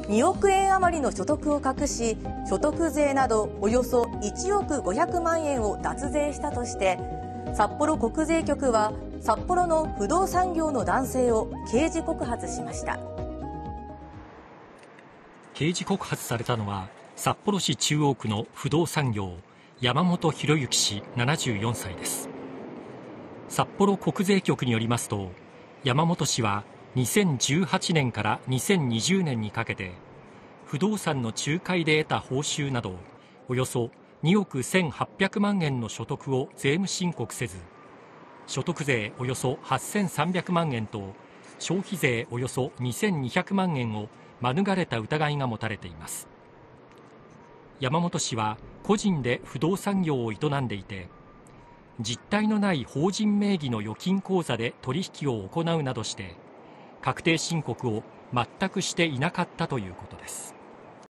2億円余りの所得を隠し、所得税などおよそ1億500万円を脱税したとして、札幌国税局は札幌の不動産業の男性を刑事告発しました。 刑事告発されたのは、札幌市中央区の不動産業、山本博之氏74歳です。札幌国税局によりますと、山本氏は2018年から2020年にかけて、不動産の仲介で得た報酬など、およそ2億1800万円の所得を税務申告せず、所得税およそ8300万円と消費税およそ2200万円を免れた疑いが持たれています。山本氏は個人で不動産業を営んでいて、実態のない法人名義の預金口座で取引を行うなどして、確定申告を全くしていなかったということです。